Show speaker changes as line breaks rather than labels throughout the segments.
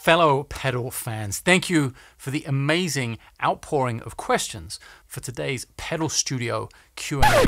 Fellow pedal fans, thank you for the amazing outpouring of questions for today's Pedal Studio Q&A.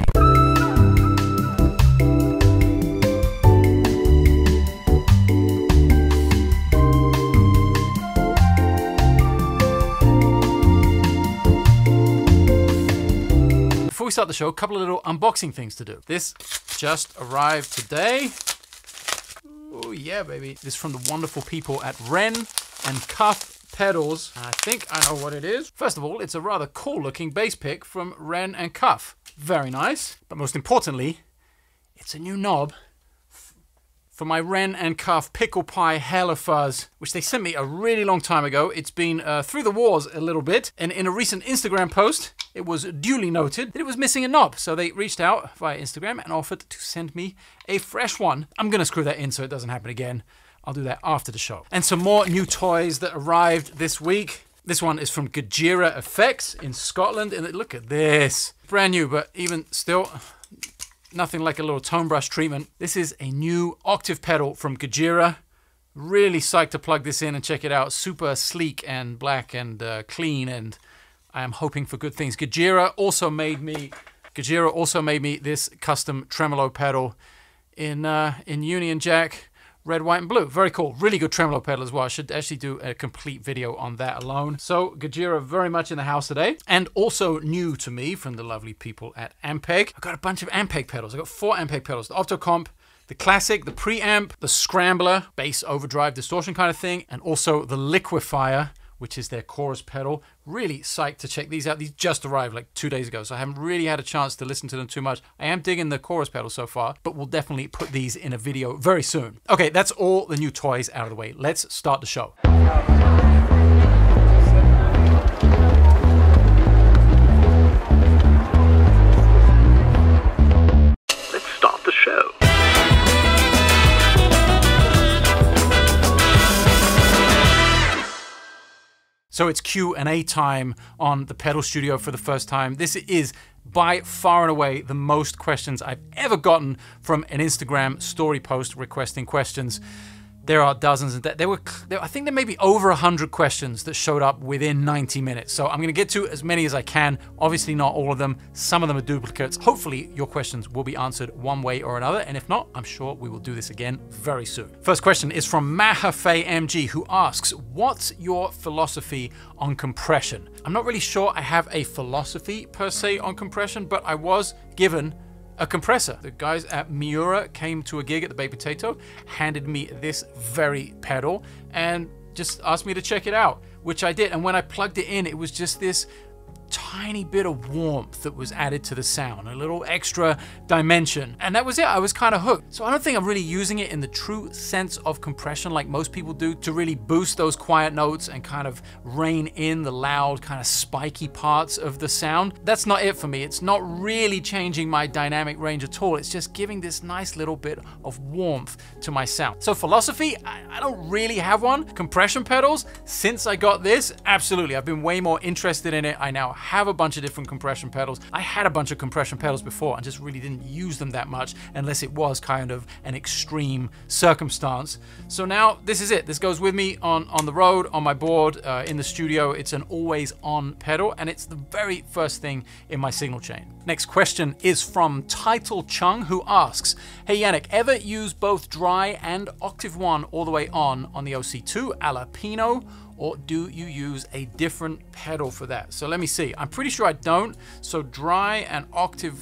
Before we start the show, a couple of little unboxing things to do. This just arrived today. Oh yeah, baby. This is from the wonderful people at Wren and Cuff Pedals. I think I know what it is. First of all, it's a rather cool looking bass pick from Wren and Cuff. Very nice. But most importantly, it's a new knob for my Wren and Cuff Pickle Pie Hella Fuzz, which they sent me a really long time ago. It's been through the wars a little bit, and in a recent Instagram post, it was duly noted that it was missing a knob. So they reached out via Instagram and offered to send me a fresh one. I'm gonna screw that in so it doesn't happen again. I'll do that after the show. And some more new toys that arrived this week. This one is from Gojira Effects in Scotland, and look at this. Brand new, but even still, nothing like a little tone brush treatment. This is a new octave pedal from Gojira. Really psyched to plug this in and check it out. Super sleek and black and clean, and I am hoping for good things. Gojira also made me this custom tremolo pedal in Union Jack, red, white, and blue. Very cool. Really good tremolo pedal as well. I should actually do a complete video on that alone. So Gojira very much in the house today. And also new to me from the lovely people at Ampeg. I've got a bunch of Ampeg pedals. I've got 4 Ampeg pedals. The Optocomp, the Classic, the Preamp, the Scrambler, bass overdrive distortion kind of thing, and also the Liquefier, which is their chorus pedal. Really psyched to check these out. These just arrived like 2 days ago, so I haven't really had a chance to listen to them too much. I am digging the chorus pedal so far, but we'll definitely put these in a video very soon. Okay, that's all the new toys out of the way. Let's start the show.
Let's start the show.
So it's Q&A time on the Pedal Studio for the first time. This is by far and away the most questions I've ever gotten from an Instagram story post requesting questions. There are dozens, and I think there may be over 100 questions that showed up within 90 minutes. So I'm gonna get to as many as I can. Obviously not all of them. Some of them are duplicates. Hopefully your questions will be answered one way or another. And if not, I'm sure we will do this again very soon. First question is from Mahafei MG, who asks, what's your philosophy on compression? I'm not really sure I have a philosophy per se on compression, but I was given a compressor. The guys at Miura came to a gig at the Baked Potato, handed me this very pedal, and just asked me to check it out, which I did. And when I plugged it in, it was just this tiny bit of warmth that was added to the sound, a little extra dimension, and that was it. I was kind of hooked. So I don't think I'm really using it in the true sense of compression like most people do, to really boost those quiet notes and kind of rein in the loud, kind of spiky parts of the sound. That's not it for me. It's not really changing my dynamic range at all. It's just giving this nice little bit of warmth to my sound. So philosophy, I don't really have one. Compression pedals, since I got this, absolutely. I've been way more interested in it. I now have a bunch of different compression pedals. I had a bunch of compression pedals before and just really didn't use them that much unless it was kind of an extreme circumstance. So now this is it. This goes with me on the road, on my board, in the studio. It's an always on pedal, and it's the very first thing in my signal chain. Next question is from Title Chung, who asks, hey Janek, ever use both dry and octave 1 all the way on the OC2 a la Pino, or do you use a different pedal for that? So let me see. I'm pretty sure I don't. So dry and octave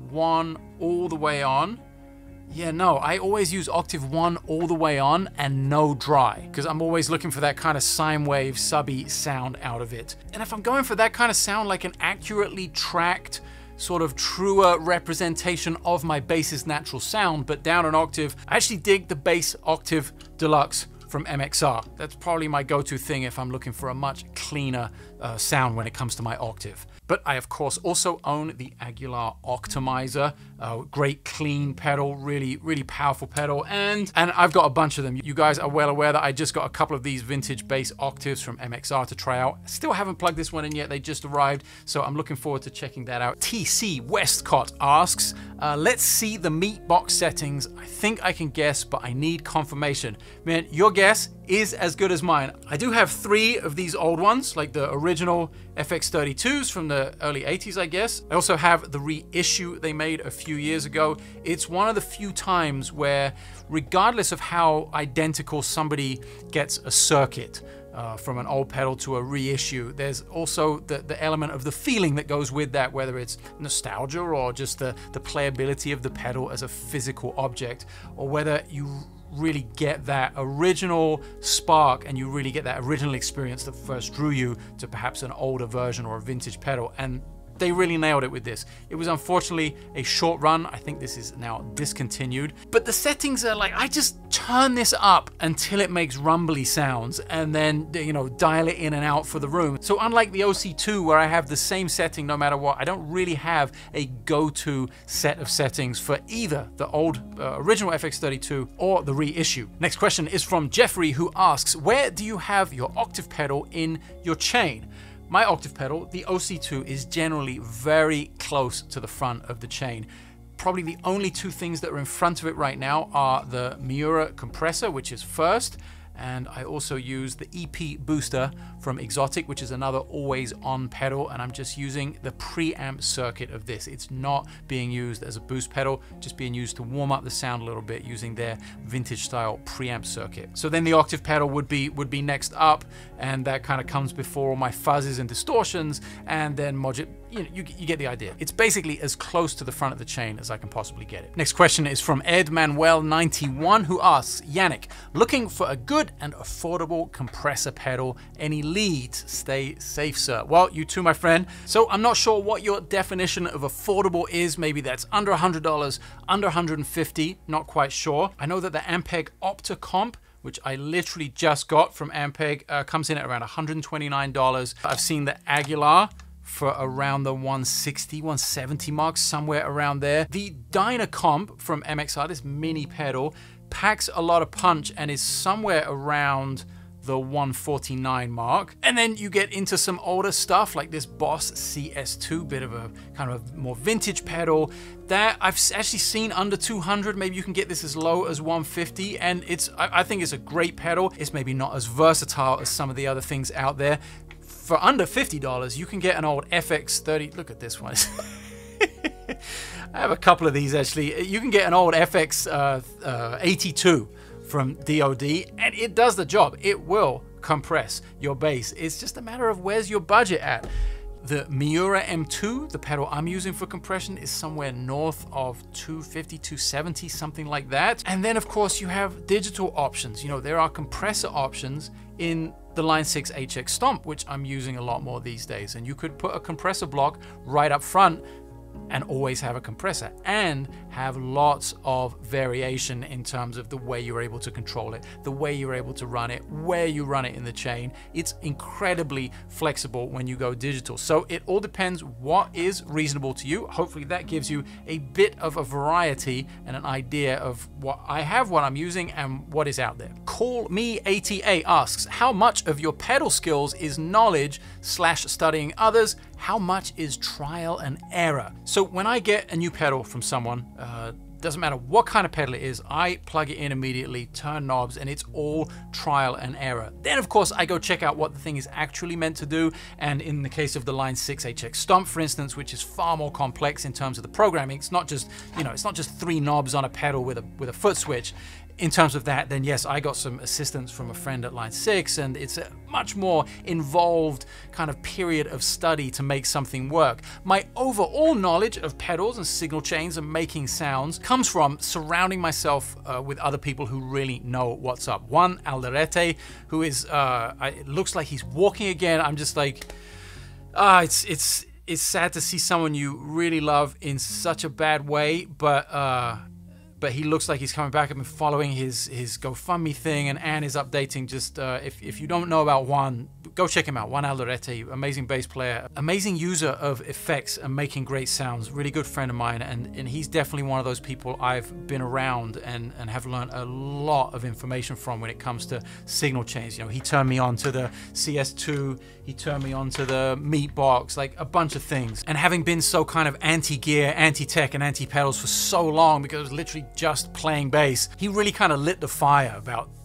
1 all the way on. Yeah, no, I always use octave 1 all the way on and no dry, because I'm always looking for that kind of sine wave, subby sound out of it. And if I'm going for that kind of sound, like an accurately tracked, sort of truer representation of my bass's natural sound, but down an octave, I actually dig the Bass Octave Deluxe from MXR. That's probably my go-to thing if I'm looking for a much cleaner sound when it comes to my octave. But I, of course, also own the Aguilar Optimizer. Great clean pedal, really, really powerful pedal. And I've got a bunch of them. You guys are well aware that I just got a couple of these vintage bass octaves from MXR to try out. Still haven't plugged this one in yet. They just arrived, so I'm looking forward to checking that out. TC Westcott asks, let's see the meat box settings. I think I can guess, but I need confirmation. Man, you're guess is as good as mine. I do have 3 of these old ones, like the original FX32s from the early 80s, I guess. I also have the reissue they made a few years ago. It's one of the few times where, regardless of how identical somebody gets a circuit, from an old pedal to a reissue, there's also the element of the feeling that goes with that, whether it's nostalgia or just the playability of the pedal as a physical object, or whether you really get that original spark and you really get that original experience that first drew you to perhaps an older version or a vintage pedal. And they really nailed it with this. It was unfortunately a short run. I think this is now discontinued. But the settings are like, I just turn this up until it makes rumbly sounds and then, you know, dial it in and out for the room. So unlike the OC2 where I have the same setting no matter what, I don't really have a go-to set of settings for either the old original FX32 or the reissue. Next question is from Jeffrey, who asks, where do you have your octave pedal in your chain? My octave pedal, the OC2, is generally very close to the front of the chain. Probably the only 2 things that are in front of it right now are the Miura compressor, which is first, and I also use the EP booster from Exotic, which is another always on pedal, and I'm just using the preamp circuit of this. It's not being used as a boost pedal, just being used to warm up the sound a little bit using their vintage style preamp circuit. So then the octave pedal would be next up, and that kind of comes before all my fuzzes and distortions, and then you get the idea. It's basically as close to the front of the chain as I can possibly get it. Next question is from Ed Manuel 91, who asks, Janek, looking for a good and affordable compressor pedal. Any leads? Stay safe, sir. Well, you too, my friend. So I'm not sure what your definition of affordable is. Maybe that's under $100, under $150, not quite sure. I know that the Ampeg Opta Comp, which I literally just got from Ampeg, comes in at around $129. I've seen the Aguilar for around the 160, 170 mark, somewhere around there. The Dynacomp from MXR, this mini pedal, packs a lot of punch and is somewhere around the 149 mark. And then you get into some older stuff like this Boss CS2, bit of a kind of more vintage pedal that I've actually seen under 200. Maybe you can get this as low as 150, and I think it's a great pedal. It's maybe not as versatile as some of the other things out there. For under $50, you can get an old FX30. Look at this one. I have a couple of these actually. You can get an old FX82 from DOD, and it does the job. It will compress your bass. It's just a matter of where's your budget at. The Miura M2, the pedal I'm using for compression, is somewhere north of 250, 270, something like that. And then of course you have digital options. You know, there are compressor options in the Line 6 HX Stomp, which I'm using a lot more these days. And you could put a compressor block right up front and always have a compressor and have lots of variation in terms of the way you're able to control it, the way you're able to run it, where you run it in the chain. It's incredibly flexible when you go digital. So it all depends what is reasonable to you. Hopefully that gives you a bit of a variety and an idea of what I have, what I'm using, and what is out there. Call Me ATA asks, how much of your pedal skills is knowledge / studying others? How much is trial and error? So when I get a new pedal from someone, doesn't matter what kind of pedal it is, I plug it in immediately, turn knobs, and it's all trial and error. Then of course I go check out what the thing is actually meant to do, and in the case of the Line 6 HX Stomp, for instance, which is far more complex in terms of the programming, it's not just, you know, it's not just 3 knobs on a pedal with a foot switch. In terms of that, then yes, I got some assistance from a friend at Line 6, and it's a much more involved kind of period of study to make something work. My overall knowledge of pedals and signal chains and making sounds comes from surrounding myself with other people who really know what's up. One, Alderete, who is, it looks like he's walking again. I'm just like, it's sad to see someone you really love in such a bad way, but he looks like he's coming back. I've been following his GoFundMe thing, and Anne is updating. Just if you don't know about Juan, go check him out. Juan Alderete, amazing bass player, amazing user of effects and making great sounds. Really good friend of mine, and he's definitely one of those people I've been around and have learned a lot of information from when it comes to signal chains. You know, he turned me on to the CS2, he turned me on to the Meat Box, like a bunch of things. And having been so kind of anti-gear, anti-tech, and anti-pedals for so long, because it was literally just playing bass, he really kind of lit the fire about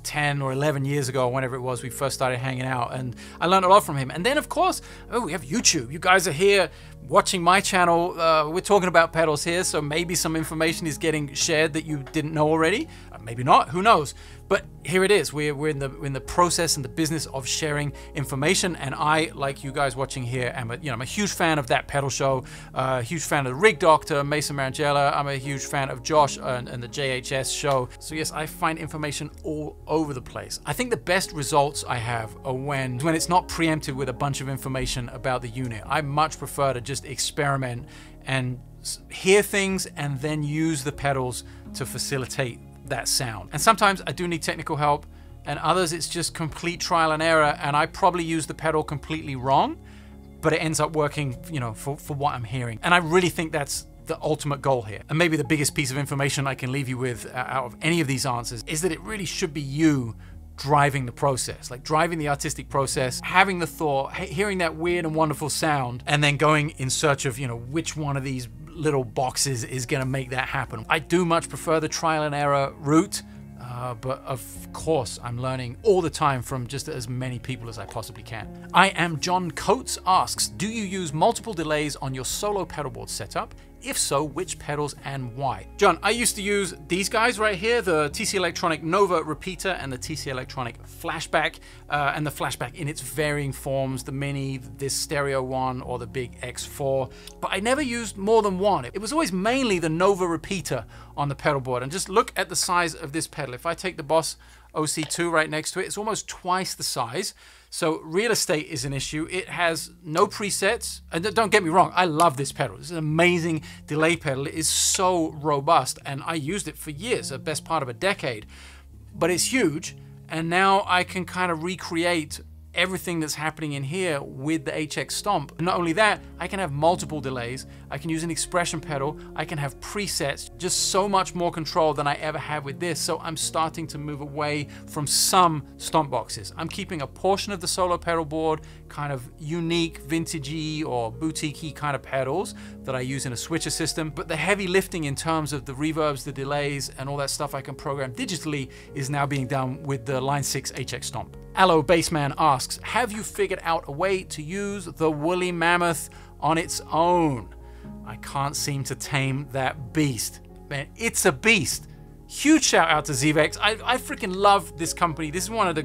10 or 11 years ago, whenever it was we first started hanging out, and I learned a lot from him. And then of course, we have YouTube. You guys are here watching my channel. We're talking about pedals here, so maybe some information is getting shared that you didn't know already. Maybe not, who knows? But here it is. We're in the process and the business of sharing information, and I, like you guys watching here, I'm a huge fan of That Pedal Show, huge fan of the Rig Doctor, Mason Marangella. I'm a huge fan of Josh and the JHS show. So yes, I find information all over the place. I think the best results I have are when it's not preempted with a bunch of information about the unit. I much prefer to just experiment and hear things and then use the pedals to facilitate that sound. And sometimes I do need technical help, and others it's just complete trial and error, and I probably use the pedal completely wrong, but it ends up working, for what I'm hearing. And I really think that's the ultimate goal here. And maybe the biggest piece of information I can leave you with out of any of these answers is that it really should be you driving the process, like driving the artistic process, having the thought, hearing that weird and wonderful sound, and then going in search of, which one of these little boxes is going to make that happen. I do much prefer the trial and error route, but of course I'm learning all the time from just as many people as I possibly can. I am John Coates asks, do you use multiple delays on your solo pedalboard setup? If so, which pedals and why? John, I used to use these guys right here, the TC Electronic Nova Repeater and the TC Electronic Flashback, and the Flashback in its varying forms, the Mini, this stereo one, or the big X4. But I never used more than one. It was always mainly the Nova Repeater on the pedal board. And just look at the size of this pedal. If I take the Boss OC2 right next to it, it's almost twice the size. So real estate is an issue. It has no presets. And don't get me wrong, I love this pedal. This is an amazing delay pedal. It is so robust, and I used it for years, the best part of a decade. But it's huge, and now I can kind of recreate everything that's happening in here with the HX Stomp. Not only that, I can have multiple delays, I can use an expression pedal, I can have presets, just so much more control than I ever had with this. So I'm starting to move away from some stomp boxes. I'm keeping a portion of the solo pedal board, kind of unique, vintagey or boutique-y kind of pedals that I use in a switcher system, but the heavy lifting in terms of the reverbs, the delays, and all that stuff I can program digitally is now being done with the Line 6 HX Stomp. Allo Bassman asks, have you figured out a way to use the Woolly Mammoth on its own? I can't seem to tame that beast. Man, it's a beast. Huge shout out to Zvex. I freaking love this company. This is one of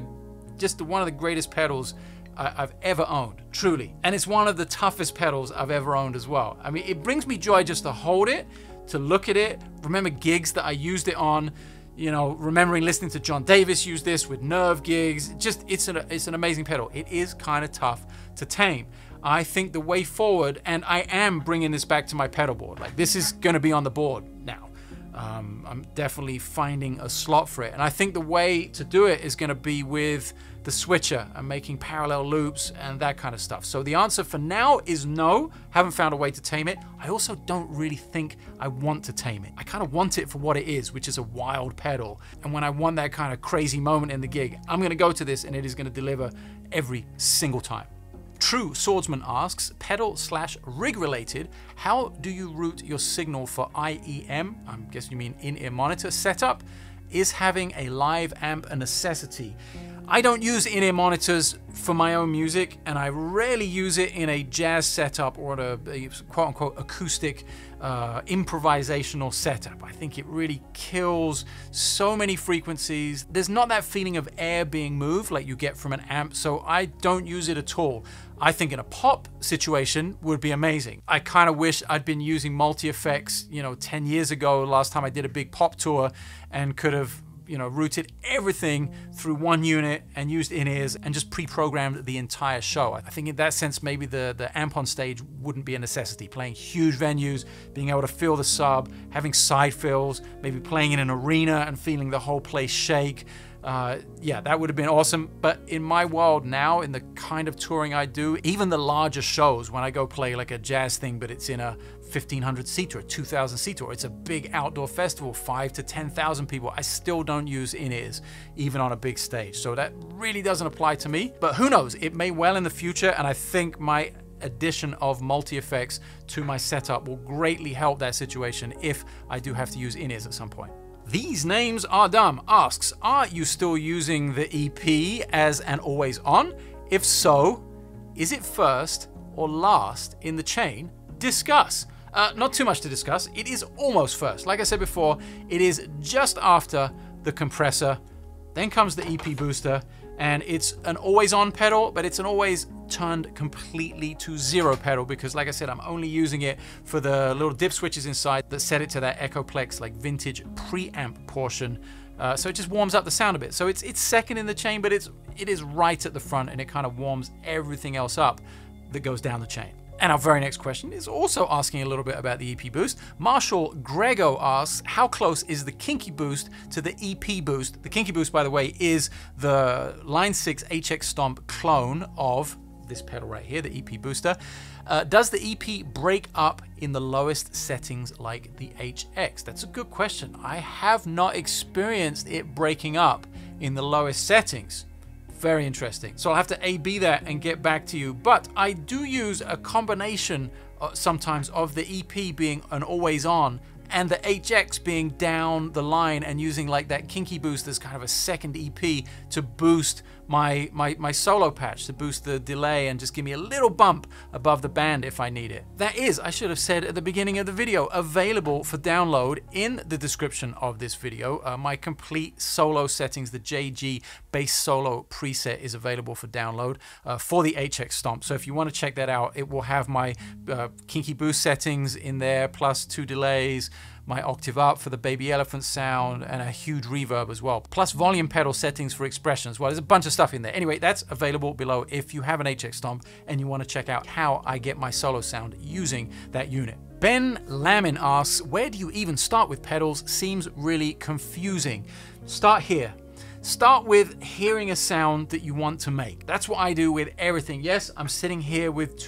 the greatest pedals I've ever owned, truly. And it's one of the toughest pedals I've ever owned as well. I mean, it brings me joy just to hold it, to look at it, remember gigs that I used it on, remembering listening to John Davis use this with Nerve gigs. Just, it's an amazing pedal. It is kind of tough to tame. I think the way forward, and I am bringing this back to my pedal board, like this is going to be on the board now. I'm definitely finding a slot for it. And I think the way to do it is going to be with the switcher and making parallel loops and that kind of stuff. So the answer for now is no, haven't found a way to tame it. I also don't really think I want to tame it. I kind of want it for what it is, which is a wild pedal. And when I want that kind of crazy moment in the gig, I'm going to go to this and it is going to deliver every single time. True Swordsman asks, pedal/rig related, how do you route your signal for IEM, I'm guessing you mean in-ear monitor setup? Is having a live amp a necessity? I don't use in-ear monitors for my own music, and I rarely use it in a jazz setup or a quote-unquote acoustic improvisational setup. I think it really kills so many frequencies. There's not that feeling of air being moved like you get from an amp, so I don't use it at all. I think in a pop situation would be amazing. I kind of wish I'd been using multi-effects, 10 years ago, last time I did a big pop tour, and could have routed everything through one unit and used in-ears and just pre-programmed the entire show. I think in that sense, maybe the amp on stage wouldn't be a necessity. Playing huge venues, being able to feel the sub, having side fills, maybe playing in an arena and feeling the whole place shake. Yeah, that would have been awesome. But in my world now, in the kind of touring I do, even the larger shows, when I go play like a jazz thing, but it's in a 1,500 seater, a 2,000 seater, or it's a big outdoor festival, 5,000 to 10,000 people, I still don't use in-ears, even on a big stage. So that really doesn't apply to me, but who knows, it may well in the future, and I think my addition of multi-effects to my setup will greatly help that situation if I do have to use in-ears at some point. These Names Are Dumb asks, are you still using the EP as an always on? If so, is it first or last in the chain? Discuss. Not too much to discuss. It is almost first. Like I said before, it is just after the compressor. Then comes the EP booster, and it's an always on pedal, but it's an always turned completely to zero pedal because, like I said, I'm only using it for the little dip switches inside that set it to that Echoplex like vintage preamp portion. So it just warms up the sound a bit. So it's second in the chain, but it is right at the front, and it kind of warms everything else up that goes down the chain. And our very next question is also asking a little bit about the EP boost. Marshall Grego asks, how close is the Kinky boost to the EP boost? The Kinky boost, by the way, is the Line 6 HX Stomp clone of this pedal right here, the EP booster. Does the EP break up in the lowest settings like the HX? That's a good question. I have not experienced it breaking up in the lowest settings. Very interesting. So I'll have to A/B that and get back to you. But I do use a combination sometimes of the EP being an always on and the HX being down the line, and using like that Kinky boost as kind of a second EP to boost my solo patch, to boost the delay and just give me a little bump above the band if I need it. That is, I should have said at the beginning of the video, available for download in the description of this video. My complete solo settings, the JG bass solo preset, is available for download for the HX Stomp. So if you want to check that out, it will have my Kinky boost settings in there, plus 2 delays, my octave up for the baby elephant sound, and a huge reverb as well, plus volume pedal settings for expression as well. There's a bunch of stuff in there. Anyway, that's available below if you have an HX Stomp and you want to check out how I get my solo sound using that unit. Ben Lamin asks, where do you even start with pedals? Seems really confusing. Start here. Start with hearing a sound that you want to make. That's what I do with everything. Yes, I'm sitting here with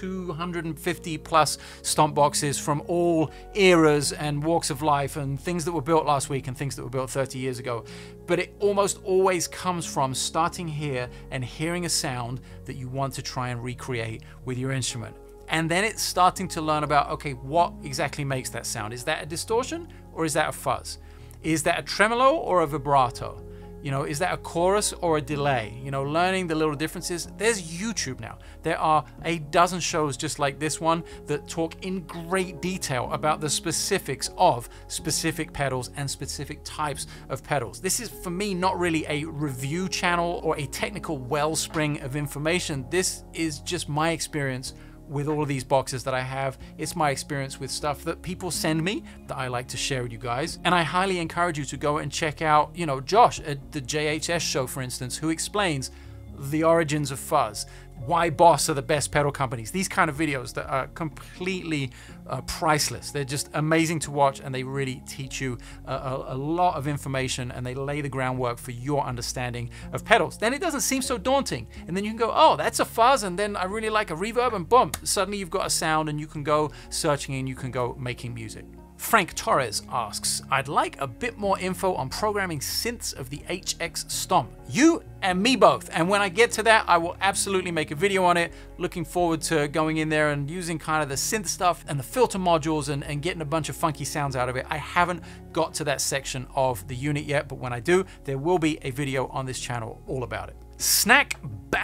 250 plus stomp boxes from all eras and walks of life, and things that were built last week and things that were built 30 years ago. But it almost always comes from starting here and hearing a sound that you want to try and recreate with your instrument. And then it's starting to learn about, okay, what exactly makes that sound? Is that a distortion or is that a fuzz? Is that a tremolo or a vibrato? You know, is that a chorus or a delay? You know, learning the little differences. There's YouTube now. There are a dozen shows just like this one that talk in great detail about the specifics of specific pedals and specific types of pedals. This is, for me, not really a review channel or a technical wellspring of information. This is just my experience with all of these boxes that I have. It's my experience with stuff that people send me that I like to share with you guys. And I highly encourage you to go and check out, you know, Josh at the JHS show, for instance, who explains the origins of fuzz, why Boss are the best pedal companies. These kind of videos that are completely priceless. They're just amazing to watch, and they really teach you a lot of information, and they lay the groundwork for your understanding of pedals. Then it doesn't seem so daunting, and then you can go, oh, that's a fuzz, and then I really like a reverb, and boom, suddenly you've got a sound, and you can go searching and you can go making music. Frank Torres asks, I'd like a bit more info on programming synths of the HX Stomp. You and me both. And when I get to that, I will absolutely make a video on it. Looking forward to going in there and using kind of the synth stuff and the filter modules and getting a bunch of funky sounds out of it. I haven't got to that section of the unit yet, but when I do, there will be a video on this channel all about it. Snack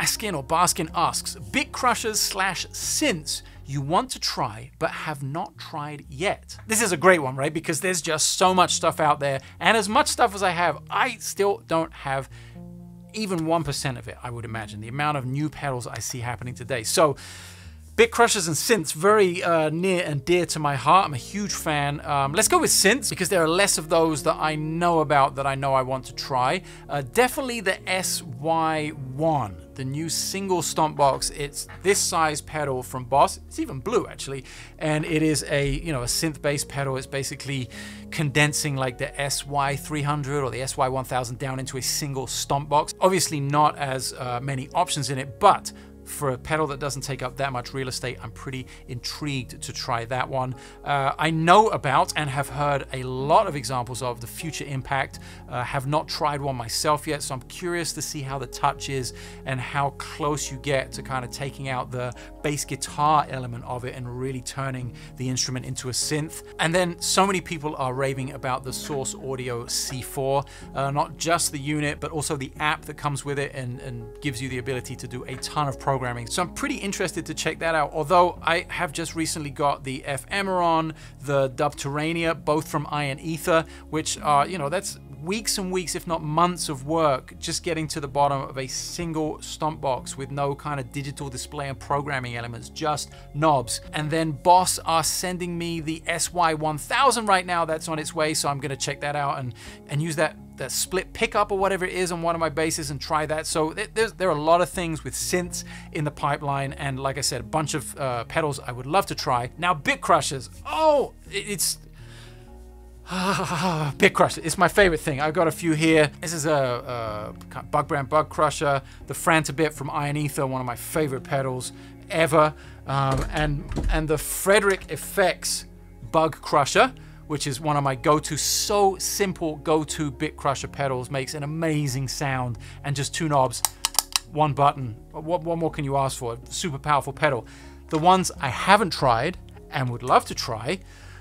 Baskin asks, bit crushers / synths you want to try but have not tried yet. This is a great one, right? Because there's just so much stuff out there, and as much stuff as I have, I still don't have even 1% of it, I would imagine, the amount of new pedals I see happening today. So bit crushers and synths, very near and dear to my heart. I'm a huge fan. Let's go with synths because there are less of those that I know about that I know I want to try. Definitely the SY1, the new single stomp box. It's this size pedal from Boss. It's even blue actually, and it is a a synth-based pedal. It's basically condensing like the SY300 or the SY1000 down into a single stomp box. Obviously not as many options in it, but for a pedal that doesn't take up that much real estate, I'm pretty intrigued to try that one. I know about and have heard a lot of examples of the Future Impact. Have not tried one myself yet, so I'm curious to see how the touch is and how close you get to kind of taking out the bass guitar element of it and really turning the instrument into a synth. And then so many people are raving about the Source Audio C4, not just the unit, but also the app that comes with it and gives you the ability to do a ton of programming. So I'm pretty interested to check that out, although I have just recently got the Ephemeron, the Dubterrania, both from Iron Ether, which are, you know, that's weeks and weeks, if not months of work, just getting to the bottom of a single stomp box with no kind of digital display and programming elements, just knobs. And then Boss are sending me the SY1000 right now. That's on its way, so I'm gonna check that out and use that split pickup or whatever it is on one of my basses and try that. So there are a lot of things with synths in the pipeline, and like I said, a bunch of pedals I would love to try. Now, bit crushers. Oh, it's bit crusher. It's my favorite thing. I've got a few here. This is a Bug Brand Bug Crusher, the Frantabit from Iron Ether, one of my favorite pedals ever, and the Frederick Effects Bug Crusher, which is one of my go-to, so simple go-to bit crusher pedals. Makes an amazing sound, and just two knobs, one button. What more can you ask for? Super powerful pedal. The ones I haven't tried and would love to try,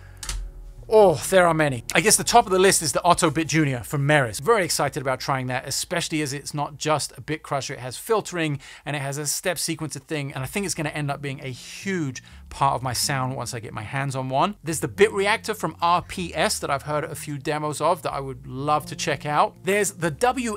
oh, there are many. I guess the top of the list is the Otto Bit Junior from Meris. Very excited about trying that, especially as it's not just a bit crusher. It has filtering and it has a step sequencer thing, and I think it's going to end up being a huge part of my sound once I get my hands on one. There's the Bit Reactor from RPS that I've heard a few demos of that I would love to check out. There's the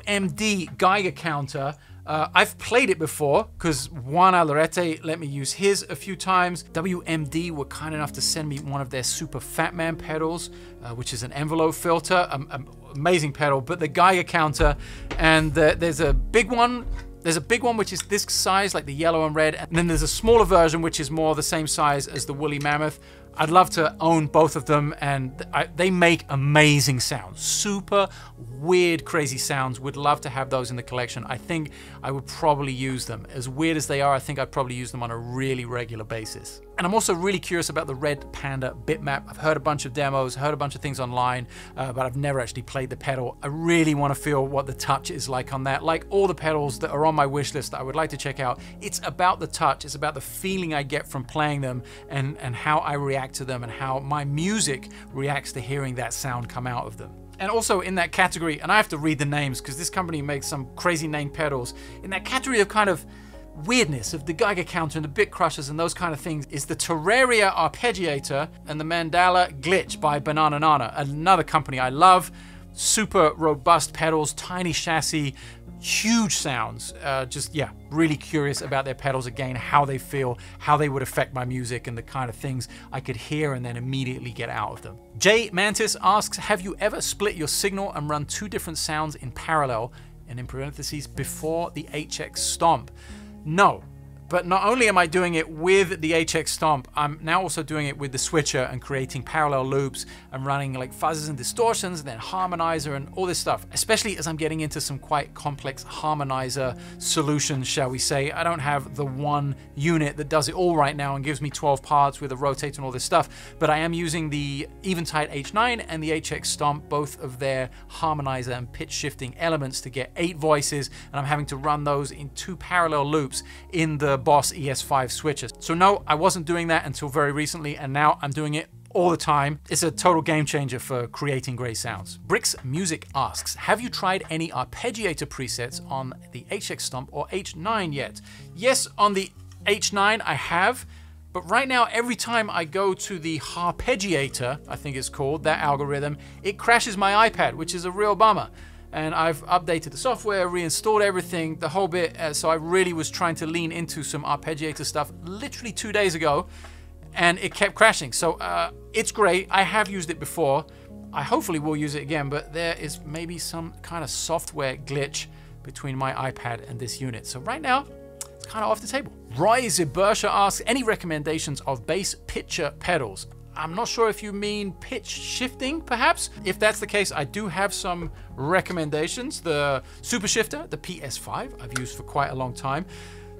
WMD Geiger counter. I've played it before because Juan Alarete let me use his a few times. WMD were kind enough to send me one of their Super Fat Man pedals, which is an envelope filter. Amazing pedal, but the Geiger counter, and there's a big one. There's a big one which is this size, like the yellow and red, and then there's a smaller version which is more the same size as the Woolly Mammoth. I'd love to own both of them, and they make amazing sounds. Super weird, crazy sounds. Would love to have those in the collection. I think I would probably use them. As weird as they are, I think I'd probably use them on a really regular basis. And I'm also really curious about the Red Panda Bitmap. I've heard a bunch of demos, heard a bunch of things online, but I've never actually played the pedal. I really want to feel what the touch is like on that. Like all the pedals that are on my wish list that I would like to check out, it's about the touch. It's about the feeling I get from playing them, and how I react to them, and how my music reacts to hearing that sound come out of them. And also in that category, and I have to read the names because this company makes some crazy named pedals, in that category of kind of weirdness of the Geiger counter and the bit crushers and those kind of things, is the Terraria Arpeggiator and the Mandala Glitch by Banana Nana, another company I love. Super robust pedals, tiny chassis, huge sounds. Just, yeah, really curious about their pedals again, how they feel, how they would affect my music, and the kind of things I could hear and then immediately get out of them. Jay Mantis asks, have you ever split your signal and run two different sounds in parallel, and in parentheses, before the HX Stomp? No. But not only am I doing it with the HX Stomp, I'm now also doing it with the switcher and creating parallel loops and running like fuzzes and distortions and then harmonizer and all this stuff, especially as I'm getting into some quite complex harmonizer solutions, shall we say. I don't have the one unit that does it all right now and gives me 12 parts with a rotator and all this stuff, but I am using the Eventide H9 and the HX Stomp, both of their harmonizer and pitch shifting elements, to get 8 voices, and I'm having to run those in 2 parallel loops in the Boss ES5 switches. So no, I wasn't doing that until very recently, and now I'm doing it all the time. It's a total game changer for creating great sounds. Bricks Music asks, have you tried any arpeggiator presets on the HX Stomp or H9 yet? Yes, on the H9 I have, but right now every time I go to the Harpeggiator, I think it's called, that algorithm, it crashes my iPad, which is a real bummer. And I've updated the software, reinstalled everything, the whole bit. So I really was trying to lean into some arpeggiator stuff literally 2 days ago, and it kept crashing. So it's great. I have used it before. I hopefully will use it again, but there is maybe some kind of software glitch between my iPad and this unit. So right now, it's kind of off the table. Roy Zibersha asks, any recommendations of bass pitcher pedals? I'm not sure if you mean pitch shifting, perhaps. If that's the case, I do have some recommendations. The Super Shifter, the PS5, I've used for quite a long time.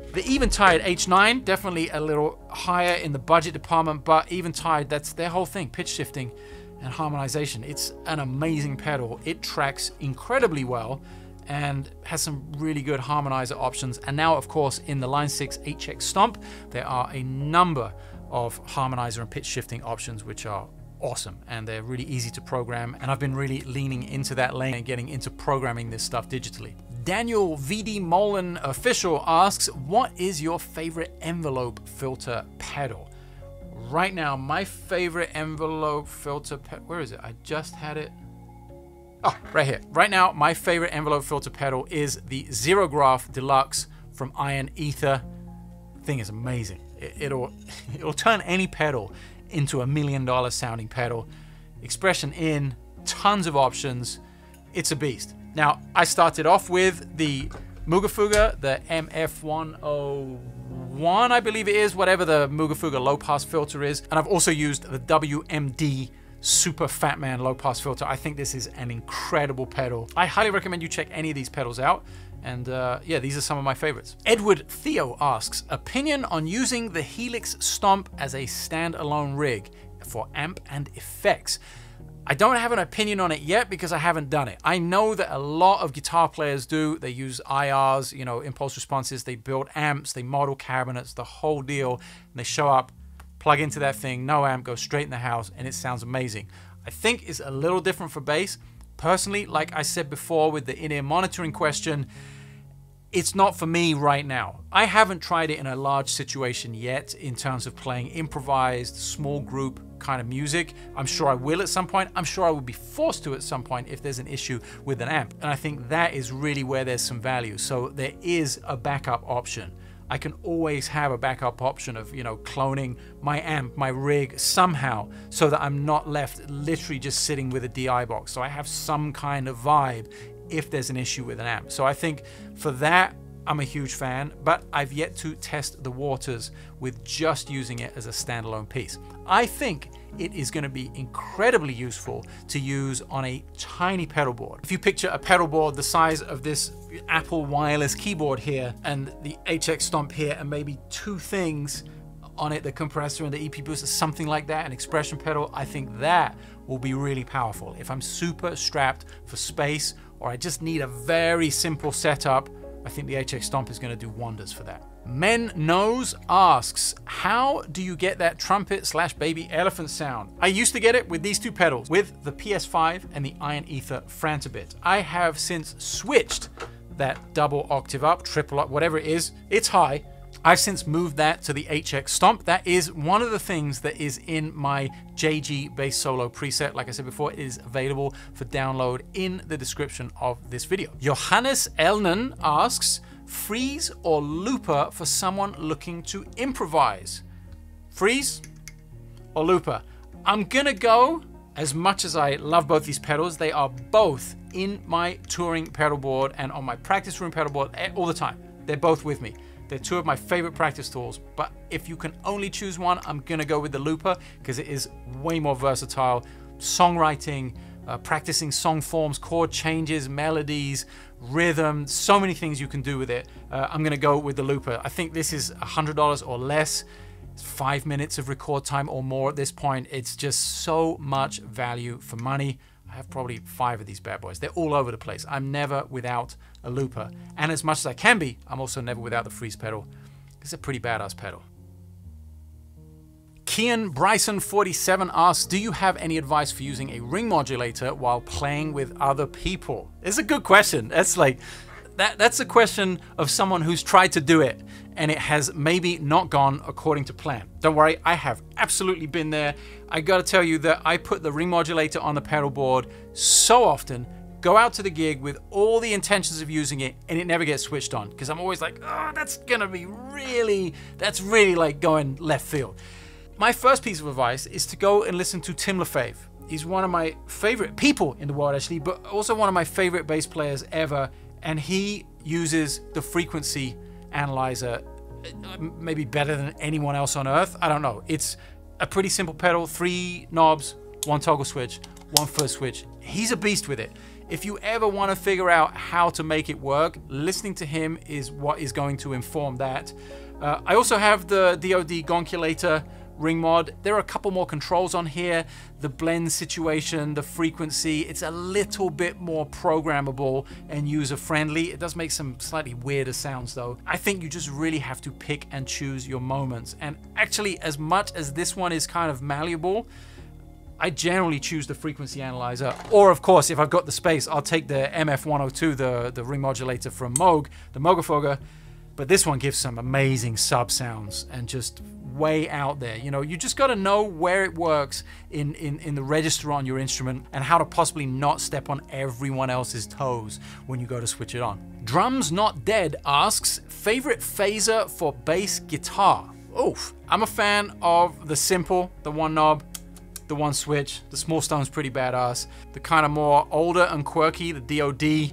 The Eventide H9, definitely a little higher in the budget department, but Eventide, that's their whole thing, pitch shifting and harmonization. It's an amazing pedal. It tracks incredibly well and has some really good harmonizer options. And now, of course, in the Line 6 HX Stomp, there are a number of harmonizer and pitch shifting options, which are awesome, and they're really easy to program. And I've been really leaning into that lane and getting into programming this stuff digitally. Daniel VD Molen Official asks, what is your favorite envelope filter pedal? Right now, my favorite envelope filter pedal, where is it? I just had it. Oh, right here. Right now, my favorite envelope filter pedal is the Zero Graph Deluxe from Iron Ether. Thing is amazing. It'll turn any pedal into $1 million sounding pedal. Expression in, tons of options. It's a beast. Now, I started off with the Mugafuga, the MF101, I believe it is, whatever the Mugafuga low pass filter is. And I've also used the WMD Super Fat Man low pass filter. I think this is an incredible pedal. I highly recommend you check any of these pedals out. And yeah, these are some of my favorites. Edward Theo asks, opinion on using the Helix Stomp as a standalone rig for amp and effects. I don't have an opinion on it yet because I haven't done it. I know that a lot of guitar players do. They use IRs, you know, impulse responses. They build amps, they model cabinets, the whole deal. And they show up, plug into that thing, no amp, go straight in the house, and it sounds amazing. I think it's a little different for bass. Personally, like I said before with the in-ear monitoring question, it's not for me right now. I haven't tried it in a large situation yet in terms of playing improvised, small group kind of music. I'm sure I will at some point. I'm sure I will be forced to at some point if there's an issue with an amp. And I think that is really where there's some value. So there is a backup option. I can always have a backup option of, you know, cloning my amp, my rig somehow so that I'm not left literally just sitting with a DI box. So I have some kind of vibe if there's an issue with an amp. So I think for that, I'm a huge fan, but I've yet to test the waters with just using it as a standalone piece. I think it is going to be incredibly useful to use on a tiny pedal board. If you picture a pedal board the size of this Apple wireless keyboard here and the HX Stomp here and maybe two things on it, the compressor and the EP booster, something like that, an expression pedal, I think that will be really powerful. If I'm super strapped for space or I just need a very simple setup, I think the HX Stomp is going to do wonders for that. Men Knows asks, how do you get that trumpet / baby elephant sound? I used to get it with these two pedals, with the PS5 and the Iron Ether Frantabit. I have since switched that double octave up, triple up, whatever it is. It's high. I've since moved that to the HX Stomp. That is one of the things that is in my JG bass solo preset. Like I said before, it is available for download in the description of this video. Johannes Elnen asks, freeze or looper for someone looking to improvise? Freeze or looper? I'm gonna go, as much as I love both these pedals, they are both in my touring pedal board and on my practice room pedal board all the time. They're both with me. They're two of my favorite practice tools, but if you can only choose one, I'm gonna go with the looper because it is way more versatile. Songwriting, practicing song forms, chord changes, melodies, rhythm, so many things you can do with it. I'm gonna go with the looper. I think this is $100 or less. It's 5 minutes of record time or more at this point. It's just so much value for money. I have probably 5 of these bad boys. They're all over the place. I'm never without a looper. And as much as I can be, I'm also never without the freeze pedal. It's a pretty badass pedal. Kian Bryson 47 asks, do you have any advice for using a ring modulator while playing with other people? It's a good question. That's a question of someone who's tried to do it and it has maybe not gone according to plan. Don't worry, I have absolutely been there. I gotta tell you that I put the ring modulator on the pedal board so often, go out to the gig with all the intentions of using it, and it never gets switched on because I'm always like, oh, that's really like going left field. My first piece of advice is to go and listen to Tim LaFave. He's one of my favorite people in the world actually, but also one of my favorite bass players ever. And he uses the frequency analyzer maybe better than anyone else on earth. I don't know. It's a pretty simple pedal, 3 knobs, 1 toggle switch, 1 foot switch. He's a beast with it. if you ever want to figure out how to make it work, listening to him is what is going to inform that. I also have the DoD Gonculator ring mod. There are a couple more controls on here. The blend situation, the frequency, it's a little bit more programmable and user-friendly. It does make some slightly weirder sounds though. I think you just really have to pick and choose your moments. And actually, as much as this one is kind of malleable, I generally choose the frequency analyzer. Or of course, if I've got the space, I'll take the MF102, the ring modulator from Moog, the Moogafoga. But this one gives some amazing sub sounds and just way out there. You know, you just got to know where it works in the register on your instrument and how to possibly not step on everyone else's toes when you go to switch it on. Drums Not Dead asks, favorite phaser for bass guitar? Oof. I'm a fan of the simple, the one knob, the one switch. The Small Stone's pretty badass. The kind of more older and quirky, the DoD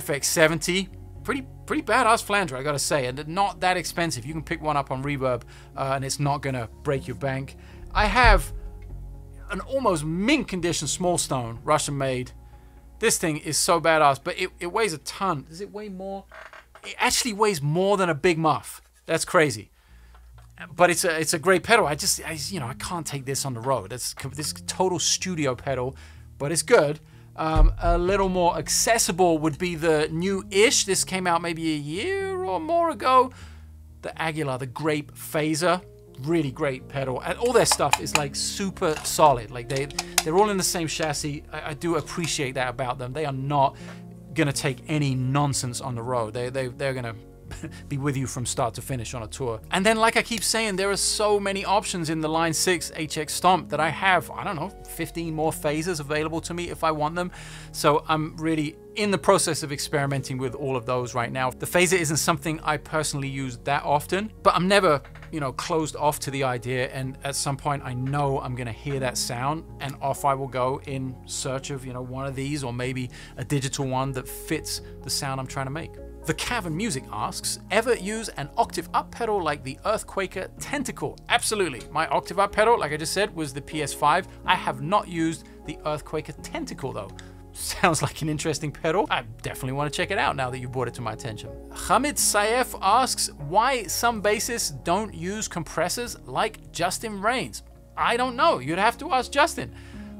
FX70. Pretty badass flanger, I gotta say, and not that expensive. You can pick one up on Reverb, and it's not gonna break your bank. I have an almost mint condition Small Stone, Russian made. This thing is so badass, but it weighs a ton. Does it weigh more? It actually weighs more than a Big Muff. That's crazy. But it's a great pedal. I can't take this on the road. This total studio pedal, but it's good. A little more accessible would be the new-ish. This came out maybe a year or more ago. The Aguilar, the Grape Phaser, really great pedal. And all their stuff is like super solid. Like they're all in the same chassis. I do appreciate that about them. They are not gonna take any nonsense on the road. They're gonna be with you from start to finish on a tour. And then, like I keep saying, there are so many options in the Line 6 HX Stomp that I have, I don't know, 15 more phasers available to me if I want them. So I'm really in the process of experimenting with all of those right now. The phaser isn't something I personally use that often, but I'm never, you know, closed off to the idea, and at some point I know I'm gonna hear that sound and off I will go in search of, you know, one of these or maybe a digital one that fits the sound I'm trying to make. The Cavern Music asks, ever use an octave up pedal like the Earthquaker Tentacle? Absolutely. My octave up pedal, like I just said, was the PS5. I have not used the Earthquaker Tentacle though. Sounds like an interesting pedal. I definitely want to check it out now that you brought it to my attention. Hamid Saif asks, why some bassists don't use compressors like Justin Rains? I don't know. You'd have to ask Justin.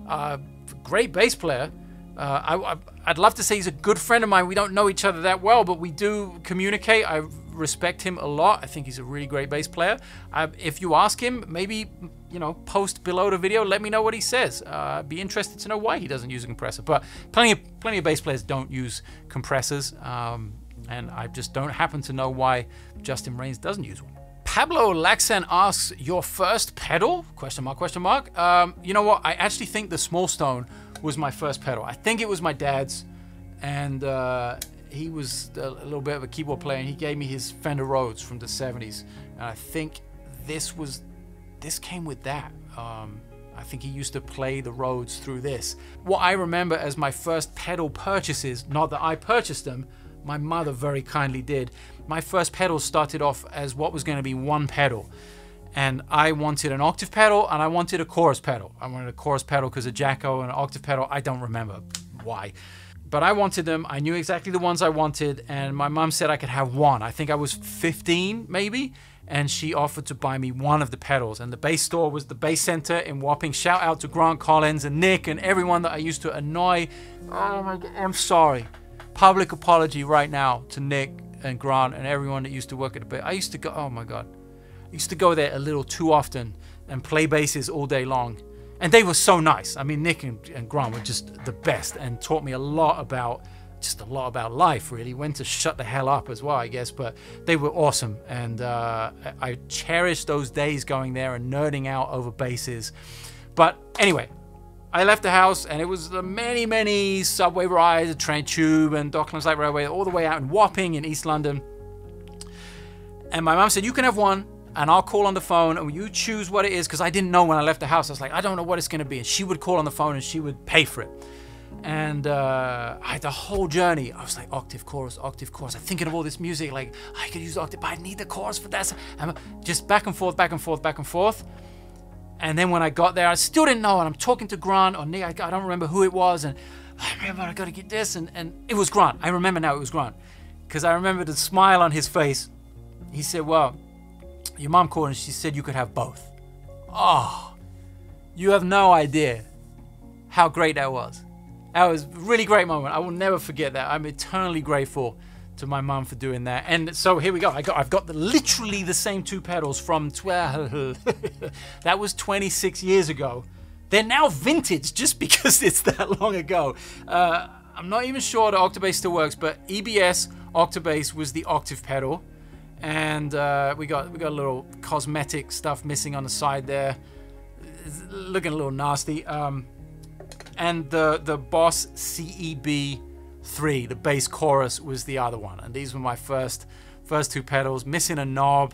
Great bass player. I'd love to say he's a good friend of mine. We don't know each other that well, but we do communicate. I respect him a lot. I think he's a really great bass player. If you ask him, maybe, you know, post below the video, let me know what he says. I'd be interested to know why he doesn't use a compressor. But plenty of bass players don't use compressors, and I just don't happen to know why Justin Rains doesn't use one. Pablo Laxan asks, your first pedal? Question mark, question mark. You know what? I actually think the Small Stone was my first pedal. I think it was my dad's, and he was a little bit of a keyboard player, and he gave me his Fender Rhodes from the 70s, and I think this came with that. I think he used to play the Rhodes through this. What I remember as my first pedal purchases, not that I purchased them, my mother very kindly did. My first pedal started off as what was going to be one pedal. And I wanted an octave pedal and I wanted a chorus pedal. I wanted a chorus pedal because of Jacko, and an octave pedal, I don't remember why. But I wanted them. I knew exactly the ones I wanted, and my mom said I could have one. I think I was 15 maybe, and she offered to buy me one of the pedals. And the bass store was the Bass Center in Wapping. Shout out to Grant Collins and Nick and everyone that I used to annoy. Oh my God, I'm sorry. Public apology right now to Nick and Grant and everyone that used to work at the bass. I used to go, oh my God. I used to go there a little too often and play basses all day long. And they were so nice. I mean, Nick and Grant were just the best and taught me a lot about life, really. When to shut the hell up as well, I guess. But they were awesome. And I cherish those days going there and nerding out over basses. But anyway, I left the house, and it was the many, many subway rides, train tube and Docklands Light Railway, all the way out in Wapping in East London. And my mum said, you can have one, and I'll call on the phone, and you choose what it is, because I didn't know when I left the house. I was like, I don't know what it's going to be. And she would call on the phone, and she would pay for it. And I had the whole journey. I was like, octave, chorus, octave, chorus. I'm thinking of all this music, like, I could use the octave, but I need the chorus for that. And just back and forth, back and forth, back and forth. And then when I got there, I still didn't know, and I'm talking to Grant or Nick, I don't remember who it was, and I remember I gotta get this, and it was Grant. I remember now it was Grant, because I remember the smile on his face. He said, well, your mom called and she said you could have both. Oh, you have no idea how great that was. That was a really great moment. I will never forget that. I'm eternally grateful to my mom for doing that. And so here we go. I've got literally the same two pedals from 12. That was 26 years ago. They're now vintage just because it's that long ago. I'm not even sure the octave still works, but EBS octave was the octave pedal. And we got a little cosmetic stuff missing on the side there. It's looking a little nasty. And the Boss CEB3, the bass chorus, was the other one. And these were my first two pedals, missing a knob.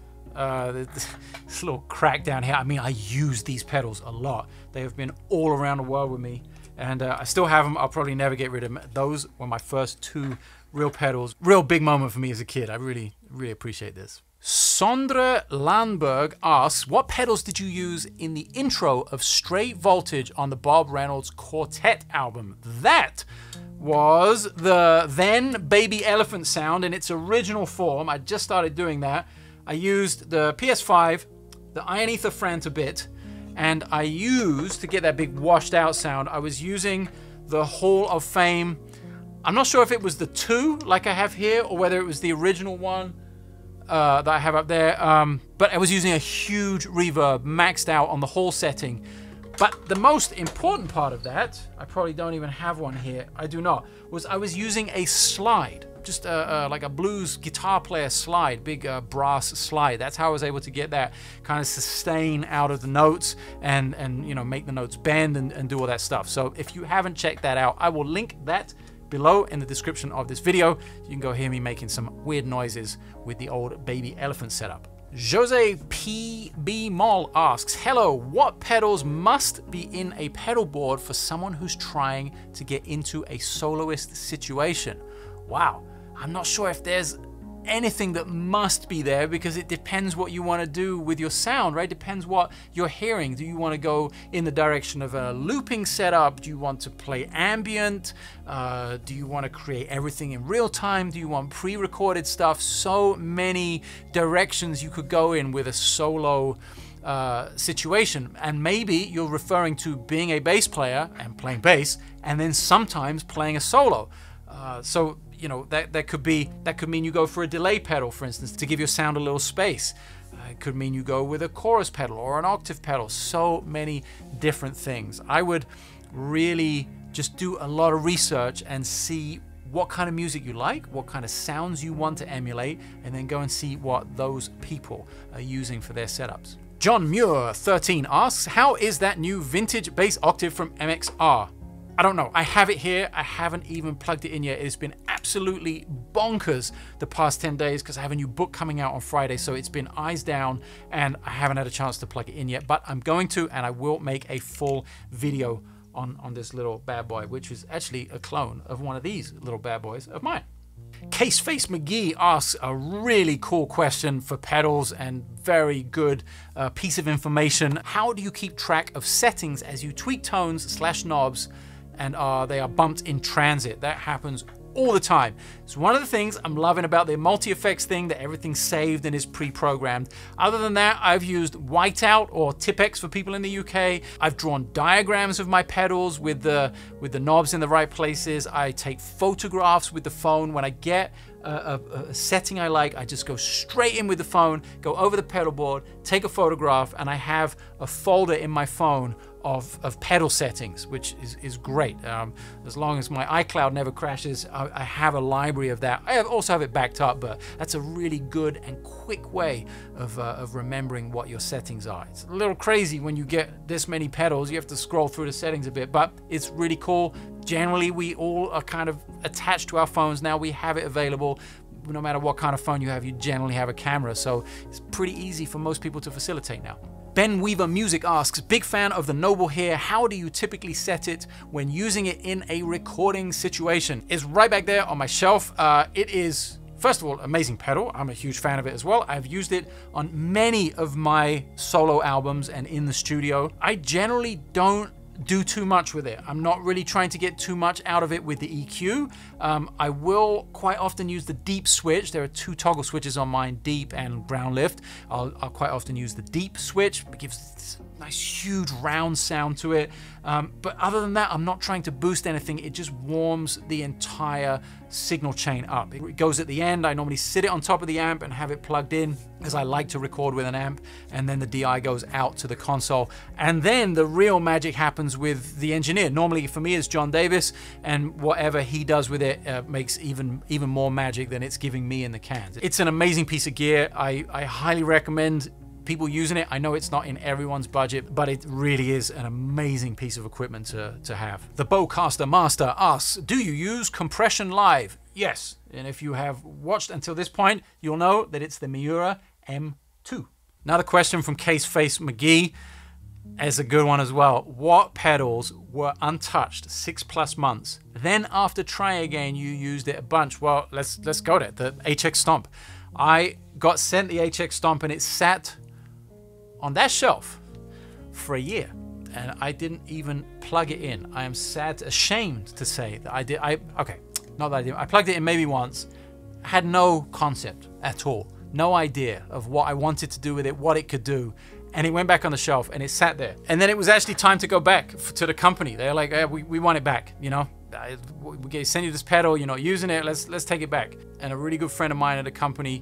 This little crack down here. I mean, I use these pedals a lot. They have been all around the world with me. And I still have them. I'll probably never get rid of them. Those were my first two real pedals. Real big moment for me as a kid. I really, really appreciate this. Sondre Landberg asks, what pedals did you use in the intro of Straight Voltage on the Bob Reynolds Quartet album? That was the then Baby Elephant sound in its original form. I just started doing that. I used the PS5, the Iron Ether Franta bit, and I used, to get that big washed out sound, I was using the Hall of Fame. I'm not sure if it was the 2 like I have here, or whether it was the original one that I have up there, but I was using a huge reverb maxed out on the Hall setting. But the most important part of that, I probably don't even have one here, I do not, was I was using a slide, just like a blues guitar player slide, big brass slide. That's how I was able to get that kind of sustain out of the notes and you know, make the notes bend and do all that stuff. So if you haven't checked that out, I will link that below in the description of this video. You can go hear me making some weird noises with the old Baby Elephant setup. Jose P.B. Moll asks, hello, what pedals must be in a pedal board for someone who's trying to get into a soloist situation? Wow, I'm not sure if there's anything that must be there, because it depends what you want to do with your sound, right? Depends what you're hearing. Do you want to go in the direction of a looping setup? Do you want to play ambient? Do you want to create everything in real time? Do you want pre-recorded stuff? So many directions you could go in with a solo situation. And maybe you're referring to being a bass player and playing bass, and then sometimes playing a solo. So you know, that could mean you go for a delay pedal, for instance, to give your sound a little space. It could mean you go with a chorus pedal or an octave pedal. So many different things. I would really just do a lot of research and see what kind of music you like, what kind of sounds you want to emulate, and then go and see what those people are using for their setups. John Muir 13 asks, how is that new vintage bass octave from MXR? I don't know. I have it here. I haven't even plugged it in yet. It's been absolutely bonkers the past 10 days because I have a new book coming out on Friday. So it's been eyes down and I haven't had a chance to plug it in yet. But I'm going to, and I will make a full video on this little bad boy, which is actually a clone of one of these little bad boys of mine. Caseface McGee asks a really cool question for pedals and very good piece of information. How do you keep track of settings as you tweak tones / knobs and they are bumped in transit? That happens all the time. It's one of the things I'm loving about the multi-effects thing, that everything's saved and is pre-programmed. Other than that, I've used Whiteout or Tipex for people in the UK. I've drawn diagrams of my pedals with the knobs in the right places. I take photographs with the phone. When I get a setting I like, I just go straight in with the phone, go over the pedal board, take a photograph, and I have a folder in my phone of pedal settings, which is great. As long as my iCloud never crashes, I have a library of that. I also have it backed up, but that's a really good and quick way of remembering what your settings are. It's a little crazy when you get this many pedals. You have to scroll through the settings a bit, but it's really cool. Generally, we all are kind of attached to our phones now. We have it available. No matter what kind of phone you have, you generally have a camera, so it's pretty easy for most people to facilitate now. Ben Weaver Music asks, big fan of the Noble here. How do you typically set it when using it in a recording situation? It's right back there on my shelf. It is, first of all, amazing pedal. I'm a huge fan of it as well. I've used it on many of my solo albums and in the studio. I generally don't do too much with it. I'm not really trying to get too much out of it with the EQ. I will quite often use the deep switch. There are 2 toggle switches on mine, deep and ground lift. I'll quite often use the deep switch. It gives this nice huge round sound to it. But other than that, I'm not trying to boost anything. It just warms the entire signal chain up. It goes at the end. I normally sit it on top of the amp and have it plugged in, because I like to record with an amp, and then the DI goes out to the console. And then the real magic happens with the engineer. Normally for me it's John Davis, and whatever he does with it makes even more magic than it's giving me in the cans. It's an amazing piece of gear. I highly recommend people using it. I know it's not in everyone's budget, but it really is an amazing piece of equipment to have. The Bowcaster Master asks, do you use compression live? Yes, and if you have watched until this point, you'll know that it's the Miura M2. Another question from Caseface McGee is a good one as well. What pedals were untouched 6+ months? Then after Try Again, you used it a bunch. Well, let's go there. The HX Stomp. I got sent the HX Stomp and it sat on that shelf for a year, and I didn't even plug it in. I am ashamed to say that I did. Okay, not that I did. I plugged it in maybe once, had no concept at all, no idea of what I wanted to do with it, what it could do, and it went back on the shelf and it sat there. And then it was actually time to go back to the company. They're like, hey, we want it back, you know. We send you this pedal, you're not using it, let's take it back. And a really good friend of mine at the company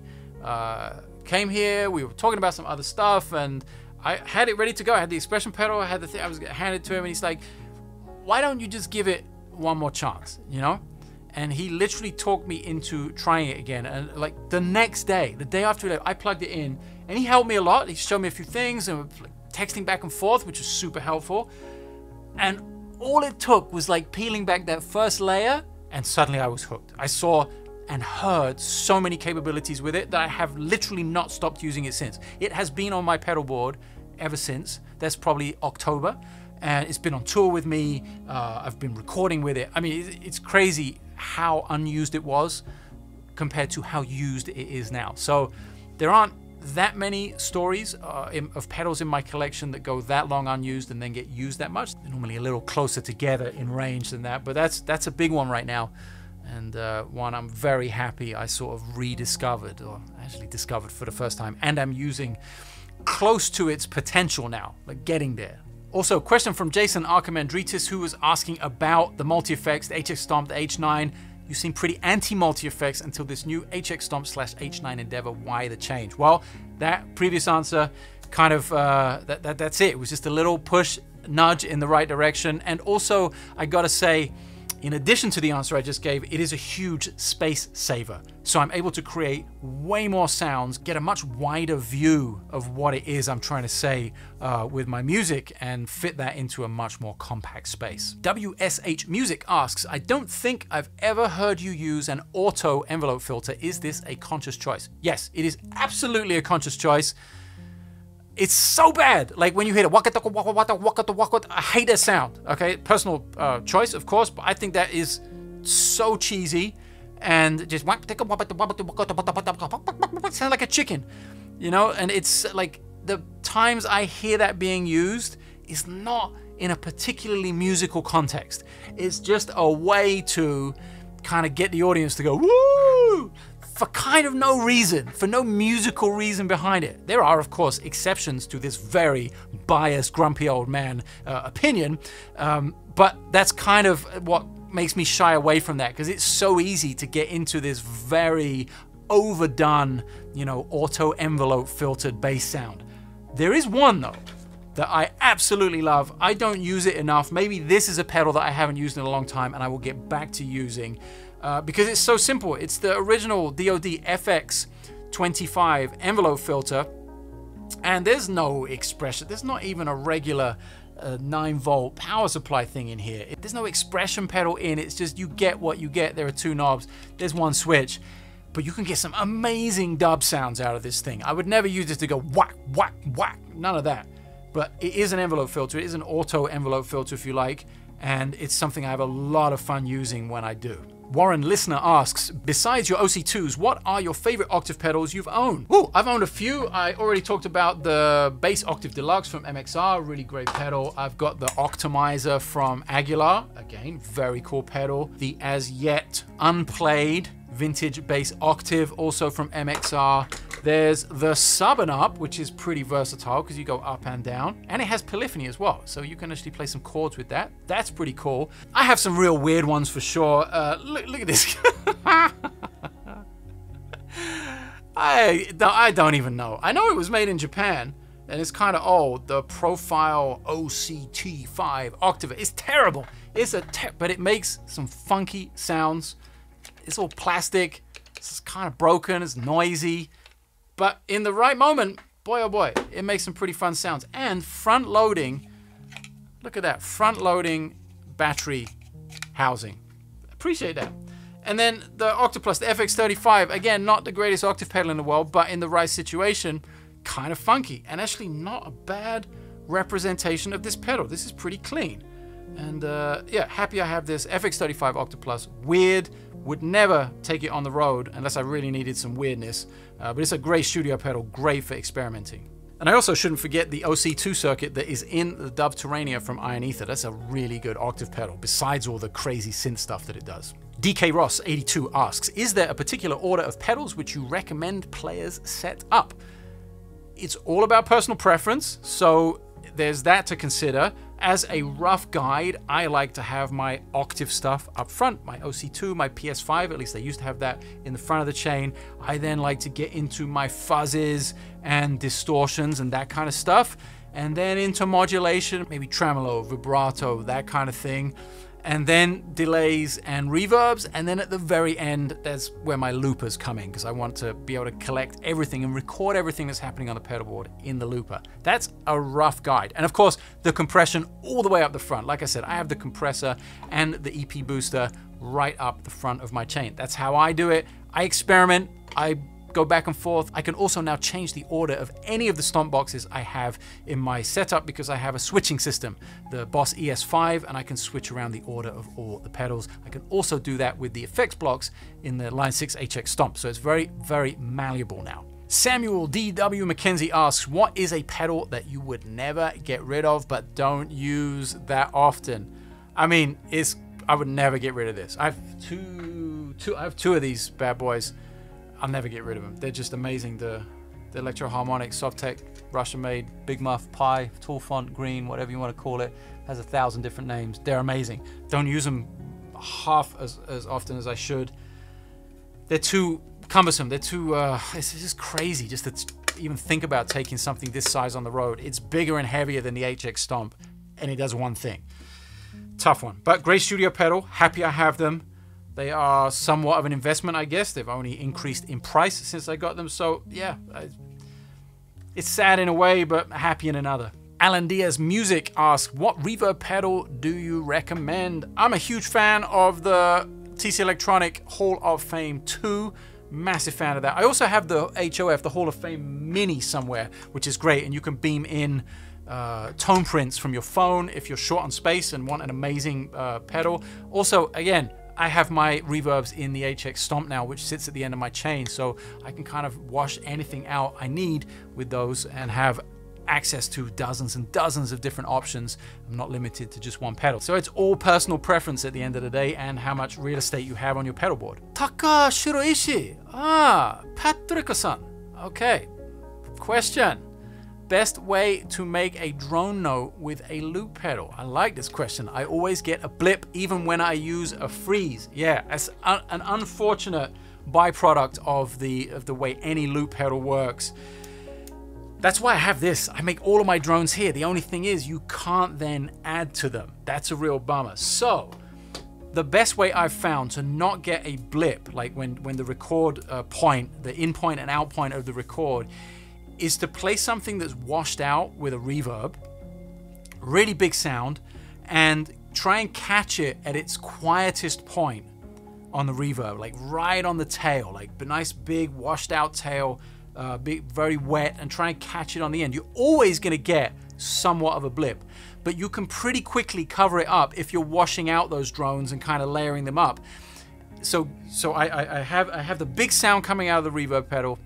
came here. We were talking about some other stuff, and I had it ready to go. I had the expression pedal, I had the thing, I was gonna hand it to him, and he's like, why don't you just give it one more chance, you know? And he literally talked me into trying it again. And like the next day, the day after I plugged it in, and he helped me a lot. He showed me a few things, and like texting back and forth, which was super helpful. And all it took was like peeling back that first layer, and suddenly I was hooked. I saw and heard so many capabilities with it that I have literally not stopped using it since. It has been on my pedal board ever since. That's probably October, and it's been on tour with me. I've been recording with it. I mean, it's crazy how unused it was compared to how used it is now. So there aren't that many stories of pedals in my collection that go that long unused and then get used that much. They're normally a little closer together in range than that, but that's a big one right now. And one I'm very happy I sort of rediscovered, or actually discovered for the first time, and I'm using close to its potential now, like getting there. Also, question from Jason Archimandritis, who was asking about the multi-effects, the HX Stomp, the H9. You seem pretty anti-multi-effects until this new HX Stomp / H9 Endeavor. Why the change? Well, that previous answer kind of, that's it. It was just a little push, nudge in the right direction. And also, I gotta say, in addition to the answer I just gave, it is a huge space saver. So I'm able to create way more sounds, get a much wider view of what it is I'm trying to say with my music, and fit that into a much more compact space. WSH Music asks, I don't think I've ever heard you use an auto envelope filter. Is this a conscious choice? Yes, it is absolutely a conscious choice. It's so bad. Like when you hear it, I hate that sound. Okay, personal choice, of course, but I think that is so cheesy and just sound like a chicken, you know. And it's like the times I hear that being used is not in a particularly musical context. It's just a way to kind of get the audience to go woo, for kind of no reason, for no musical reason behind it. There are, of course, exceptions to this very biased, grumpy old man opinion, but that's kind of what makes me shy away from that, because it's so easy to get into this very overdone, you know, auto envelope filtered bass sound. There is one though that I absolutely love. I don't use it enough. Maybe this is a pedal that I haven't used in a long time and I will get back to using. Because it's so simple. It's the original DoD FX25 envelope filter, and there's no expression. There's not even a regular 9-volt power supply thing in here. There's no expression pedal in. It's just you get what you get. There are 2 knobs. There's 1 switch, but you can get some amazing dub sounds out of this thing. I would never use this to go whack, whack, whack. None of that. But it is an envelope filter. It is an auto envelope filter, if you like, and it's something I have a lot of fun using when I do. Warren Listener asks, besides your OC2s, what are your favorite octave pedals you've owned? Ooh, I've owned a few. I already talked about the Bass Octave Deluxe from MXR, really great pedal. I've got the Optimizer from Aguilar, again, very cool pedal. The as yet unplayed vintage bass octave, also from MXR. There's the Sub and Up, which is pretty versatile because you go up and down. And it has polyphony as well, so you can actually play some chords with that. That's pretty cool. I have some real weird ones for sure. Look at this. I don't even know. I know it was made in Japan, and it's kind of old. The Profile OCT5 Octave. It's terrible. But it makes some funky sounds. It's all plastic. It's kind of broken. It's noisy. But in the right moment, boy oh boy, it makes some pretty fun sounds. And front loading, look at that, front loading battery housing. Appreciate that. And then the Octoplus, the FX35, again, not the greatest octave pedal in the world, but in the right situation, kind of funky. And actually not a bad representation of this pedal. This is pretty clean. And yeah, happy I have this FX35 Octoplus. Weird, would never take it on the road unless I really needed some weirdness. But it's a great studio pedal, great for experimenting. And I also shouldn't forget the OC2 circuit that is in the Dove Terrania from Iron Ether. That's a really good octave pedal, besides all the crazy synth stuff that it does. DK Ross 82 asks, is there a particular order of pedals which you recommend players set up? It's all about personal preference, so there's that to consider. As a rough guide, I like to have my octave stuff up front, my OC2, my PS5, at least I used to have that in the front of the chain. I then like to get into my fuzzes and distortions and that kind of stuff, and then into modulation, maybe tremolo, vibrato, that kind of thing, and then delays and reverbs, and then at the very end, that's where my loopers come in, because I want to be able to collect everything and record everything that's happening on the pedal board in the looper. That's a rough guide. And of course, the compression all the way up the front. Like I said, I have the compressor and the EP booster right up the front of my chain. That's how I do it. I experiment, I go back and forth. I can also now change the order of any of the stomp boxes I have in my setup because I have a switching system, the Boss ES5, and I can switch around the order of all the pedals. I can also do that with the effects blocks in the Line 6 HX Stomp. So it's very, very malleable now. Samuel D.W. McKenzie asks, what is a pedal that you would never get rid of but don't use that often? I mean, I would never get rid of this. I have two of these bad boys. I'll never get rid of them. They're just amazing. The Electro Harmonic Softec, Russian-made, Big Muff, Pi, Tall Font, Green, whatever you want to call it. Has 1,000 different names. They're amazing. Don't use them half as often as I should. They're too cumbersome. They're too, it's just crazy just to even think about taking something this size on the road. It's bigger and heavier than the HX Stomp, and it does one thing. Tough one. But great studio pedal. Happy I have them. They are somewhat of an investment, I guess. They've only increased in price since I got them. So yeah, it's sad in a way, but happy in another. Alan Diaz Music asks, what reverb pedal do you recommend? I'm a huge fan of the TC Electronic Hall of Fame 2. Massive fan of that. I also have the HOF, the Hall of Fame Mini somewhere, which is great. And you can beam in tone prints from your phone if you're short on space and want an amazing pedal. Also, again, I have my reverbs in the HX Stomp now, which sits at the end of my chain, so I can kind of wash anything out I need with those and have access to dozens and dozens of different options. I'm not limited to just one pedal. So it's all personal preference at the end of the day and how much real estate you have on your pedal board. Taka Shiroishi. Patrick-san. Okay. Question. Best way to make a drone note with a loop pedal? I like this question. I always get a blip even when I use a freeze. Yeah, it's an unfortunate byproduct of the way any loop pedal works. That's why I have this. I make all of my drones here. The only thing is you can't then add to them. That's a real bummer. So the best way I've found to not get a blip, like when the record point, the in point and out point of the record, is to play something that's washed out with a reverb, really big sound, and try and catch it at its quietest point on the reverb, like right on the tail, like a nice big washed out tail, very wet, and try and catch it on the end. You're always gonna get somewhat of a blip, but you can pretty quickly cover it up if you're washing out those drones and kind of layering them up. So I have the big sound coming out of the reverb pedal.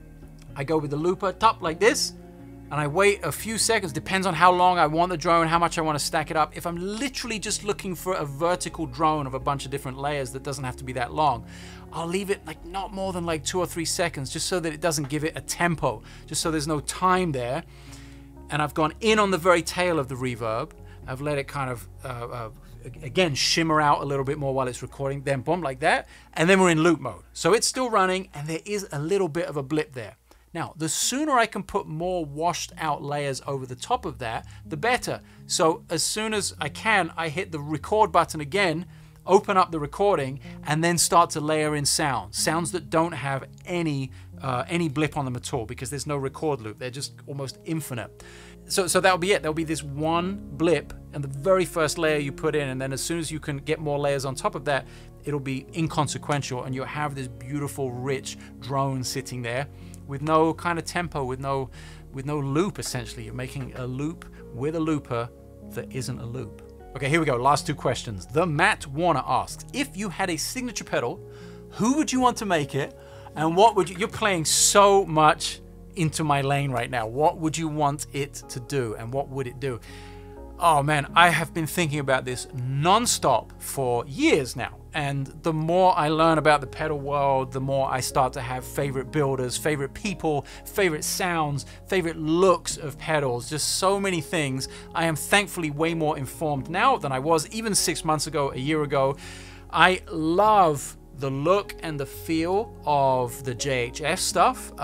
I go with the looper top like this, and I wait a few seconds. Depends on how long I want the drone, how much I want to stack it up. If I'm literally just looking for a vertical drone of a bunch of different layers that doesn't have to be that long, I'll leave it like not more than like 2 or 3 seconds, just so that it doesn't give it a tempo, just so there's no time there. And I've gone in on the very tail of the reverb. I've let it kind of, again, shimmer out a little bit more while it's recording, then boom, like that. And then we're in loop mode. So it's still running, and there is a little bit of a blip there. Now, the sooner I can put more washed out layers over the top of that, the better. So as soon as I can, I hit the record button again, open up the recording, and then start to layer in sounds that don't have any blip on them at all, because there's no record loop. They're just almost infinite. So that'll be it. There'll be this one blip and the very first layer you put in, and then as soon as you can get more layers on top of that, it'll be inconsequential, and you'll have this beautiful, rich drone sitting there with no kind of tempo, with no loop. Essentially, you're making a loop with a looper that isn't a loop. Okay, here we go. Last 2 questions. The Matt Warner asks, if you had a signature pedal, who would you want to make it, and what would you? You're playing so much into my lane right now. What would you want it to do, and what would it do? Oh man, I have been thinking about this non-stop for years now. And the more I learn about the pedal world, the more I start to have favorite builders, favorite people, favorite sounds, favorite looks of pedals, just so many things. I am thankfully way more informed now than I was even 6 months ago, a year ago. I love the look and the feel of the JHS stuff.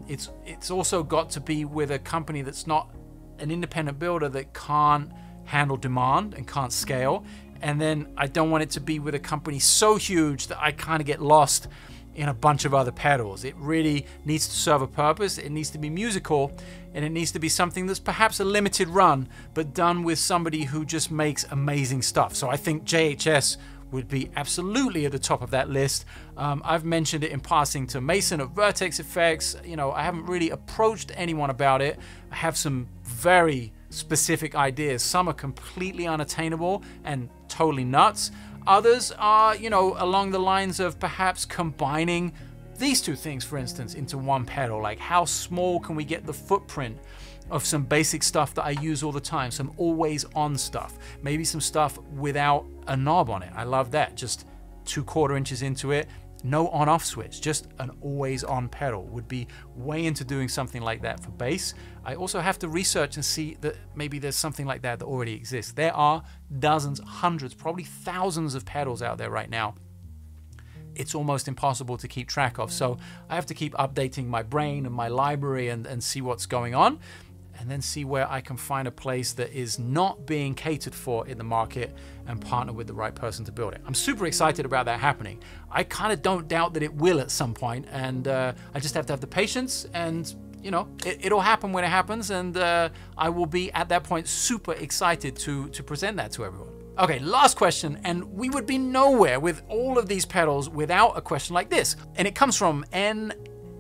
It's also got to be with a company that's not an independent builder that can't handle demand and can't scale. And then I don't want it to be with a company so huge that I kind of get lost in a bunch of other pedals. It really needs to serve a purpose. It needs to be musical, and it needs to be something that's perhaps a limited run, but done with somebody who just makes amazing stuff. So I think JHS would be absolutely at the top of that list. I've mentioned it in passing to Mason of Vertex Effects. You know, I haven't really approached anyone about it. I have some very specific ideas. Some are completely unattainable and totally nuts. Others are, you know, along the lines of perhaps combining these 2 things, for instance, into one pedal. Like, how small can we get the footprint of some basic stuff that I use all the time, some always on stuff, maybe some stuff without a knob on it. I love that. Just 2/4 inches into it, no on-off switch, just an always on pedal. Would be way into doing something like that for bass. I also have to research and see that maybe there's something like that already exists. There are dozens, hundreds, probably thousands of pedals out there right now. It's almost impossible to keep track of. So I have to keep updating my brain and my library and see what's going on, and then see where I can find a place that is not being catered for in the market and partner with the right person to build it. I'm super excited about that happening. I kind of don't doubt that it will at some point, and I just have to have the patience, and you know, it'll happen when it happens, and I will be at that point super excited to present that to everyone. Okay, last question, and we would be nowhere with all of these pedals without a question like this. And it comes from N.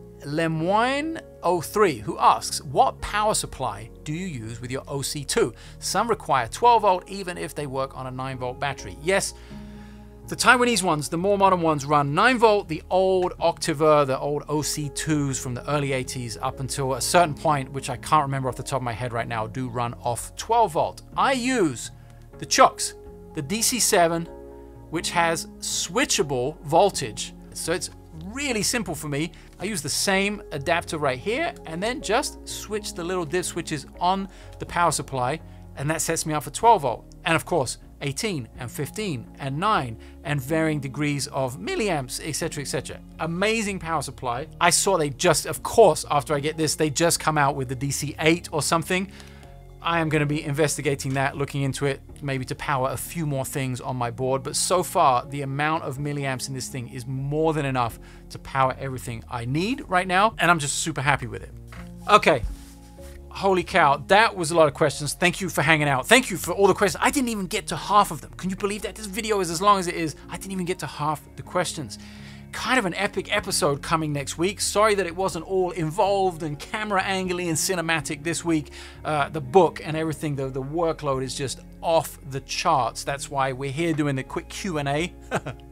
Lemoine03, who asks, what power supply do you use with your OC2? Some require 12 volt even if they work on a 9 volt battery. Yes, the Taiwanese ones, the more modern ones, run 9 volt. The old Octaver, the old OC2s from the early 80s up until a certain point, which I can't remember off the top of my head right now, do run off 12 volt. I use the Chucks, the DC7, which has switchable voltage. So it's really simple for me. I use the same adapter right here, and then just switch the little div switches on the power supply, and that sets me up for 12 volt. And of course, 18 and 15 and 9 and varying degrees of milliamps, etc, etc. Amazing power supply. I saw they just, of course, after I get this, they just come out with the DC8 or something. I am going to be investigating that, looking into it, maybe to power a few more things on my board. But so far, the amount of milliamps in this thing is more than enough to power everything I need right now. And I'm just super happy with it. Okay. Holy cow, that was a lot of questions. Thank you for hanging out. Thank you for all the questions. I didn't even get to half of them. Can you believe that? This video is as long as it is. I didn't even get to half the questions. Kind of an epic episode coming next week. Sorry that it wasn't all involved and camera angly and cinematic this week. The book and everything, the workload is just off the charts. That's why we're here doing the quick Q&A.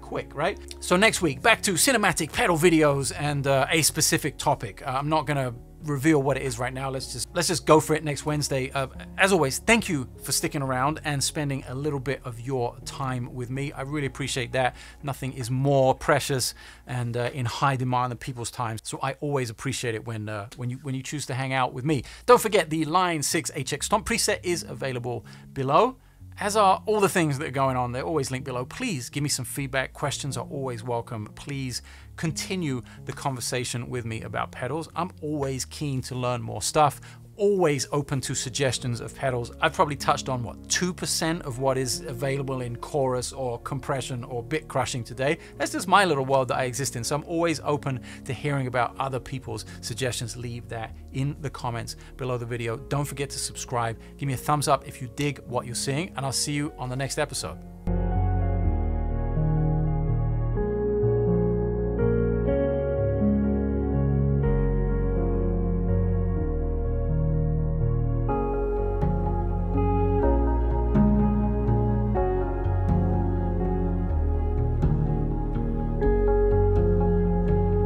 quick, right? So next week, back to cinematic pedal videos and a specific topic. I'm not gonna reveal what it is right now. Let's just go for it next Wednesday. As always, thank you for sticking around and spending a little bit of your time with me. I really appreciate that. Nothing is more precious and in high demand than people's time. So I always appreciate it when you choose to hang out with me. Don't forget the Line 6 HX Stomp preset is available below, as are all the things that are going on. They're always linked below. Please give me some feedback. Questions are always welcome. Please continue the conversation with me about pedals. I'm always keen to learn more stuff. Always open to suggestions of pedals. I've probably touched on, what, 2% of what is available in chorus or compression or bit crushing today. That's just my little world that I exist in. So I'm always open to hearing about other people's suggestions. Leave that in the comments below the video. Don't forget to subscribe. Give me a thumbs up if you dig what you're seeing, and I'll see you on the next episode.